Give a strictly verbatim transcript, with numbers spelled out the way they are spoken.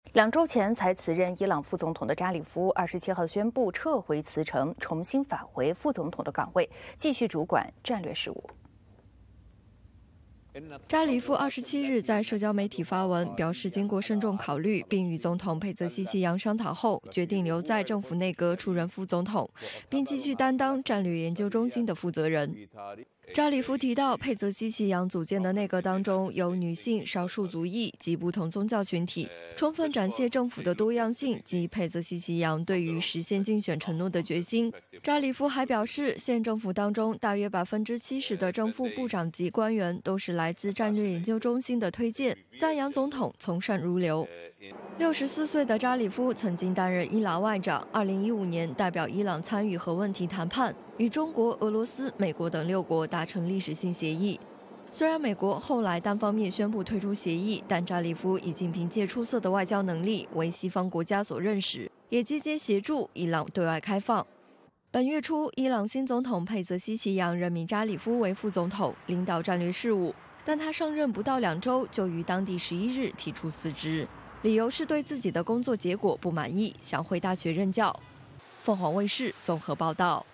两周前才辞任伊朗副总统的扎里夫，二十七号宣布撤回辞呈，重新返回副总统的岗位，继续主管战略事务。 扎里夫二十七日在社交媒体发文，表示经过慎重考虑，并与总统佩泽西奇扬商讨后，决定留在政府内阁出任副总统，并继续担当战略研究中心的负责人。扎里夫提到，佩泽西奇扬组建的内阁当中有女性、少数族裔及不同宗教群体，充分展现政府的多样性及佩泽西奇扬对于实现竞选承诺的决心。扎里夫还表示，现政府当中大约百分之七十的正副部长级官员都是来自战略研究中心的推荐，赞扬总统从善如流。六十四岁的扎里夫曾经担任伊朗外长，二零一五年代表伊朗参与核问题谈判，与中国、俄罗斯、美国等六国达成历史性协议。虽然美国后来单方面宣布退出协议，但扎里夫已经凭借出色的外交能力为西方国家所认识，也积极协助伊朗对外开放。本月初，伊朗新总统佩泽西奇扬任命扎里夫为副总统，领导战略事务，但他上任不到两周，就于当地十一日提出辞职，理由是对自己的工作结果不满意，想回大学任教。凤凰卫视综合报道。